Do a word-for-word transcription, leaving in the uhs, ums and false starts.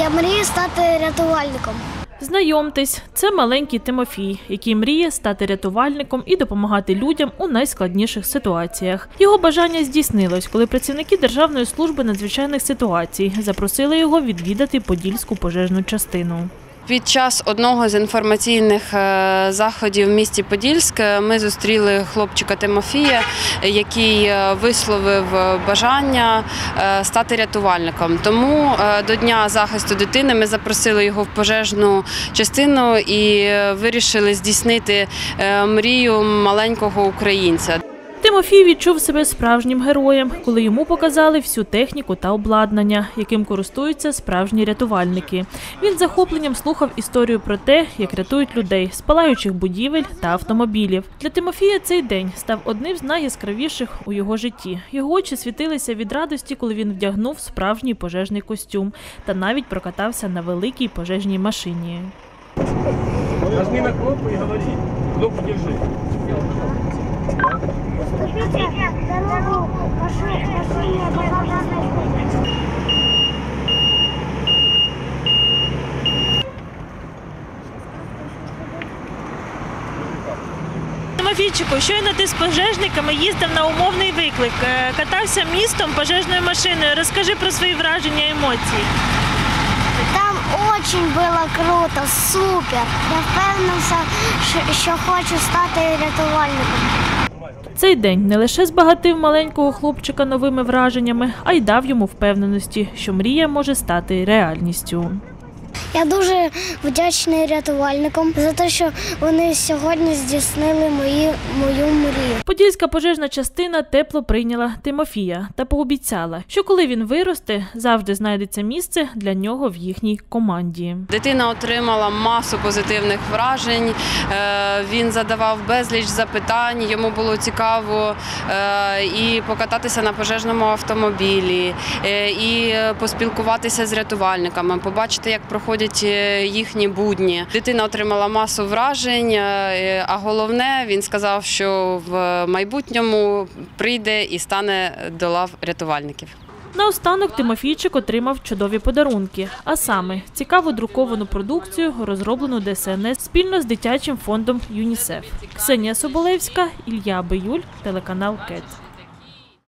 Я мрію стати рятувальником. Знайомтесь, це маленький Тимофій, який мріє стати рятувальником і допомагати людям у найскладніших ситуаціях. Його бажання здійснилось, коли працівники Державної служби надзвичайних ситуацій запросили його відвідати Подільську пожежну частину. Під час одного з інформаційних заходів в місті Подільськ ми зустріли хлопчика Тимофія, який висловив бажання стати рятувальником. Тому до Дня захисту дитини ми запросили його в пожежну частину і вирішили здійснити мрію маленького українця. Тимофій відчув себе справжнім героєм, коли йому показали всю техніку та обладнання, яким користуються справжні рятувальники. Він з захопленням слухав історію про те, як рятують людей з палаючих будівель та автомобілів. Для Тимофія цей день став одним з найяскравіших у його житті. Його очі світилися від радості, коли він вдягнув справжній пожежний костюм та навіть прокатався на великій пожежній машині. Нажми на кнопку і говори. Кнопку держи. Тимофійчику, щойно ти з пожежниками їздив на умовний виклик, катався містом пожежною машиною. Розкажи про свої враження і емоції. Там дуже було круто, супер. Я впевнився, що хочу стати рятувальником. Цей день не лише збагатив маленького хлопчика новими враженнями, а й дав йому впевненості, що мрія може стати реальністю. Я дуже вдячний рятувальникам за те, що вони сьогодні здійснили мої, мою мрію. Подільська пожежна частина тепло прийняла Тимофія та пообіцяла, що коли він виросте, завжди знайдеться місце для нього в їхній команді. Дитина отримала масу позитивних вражень, він задавав безліч запитань, йому було цікаво і покататися на пожежному автомобілі, і поспілкуватися з рятувальниками, побачити, як проходять їхні будні. Дитина отримала масу вражень, а головне, він сказав, що в майбутньому прийде і стане до лав рятувальників. Наостанок Тимофійчик отримав чудові подарунки, а саме цікаву друковану продукцію, розроблену Де Ес Ен Ес спільно з дитячим фондом ЮНІСЕФ. Ксенія Соболевська, Ілля Биюль, телеканал КЕТ.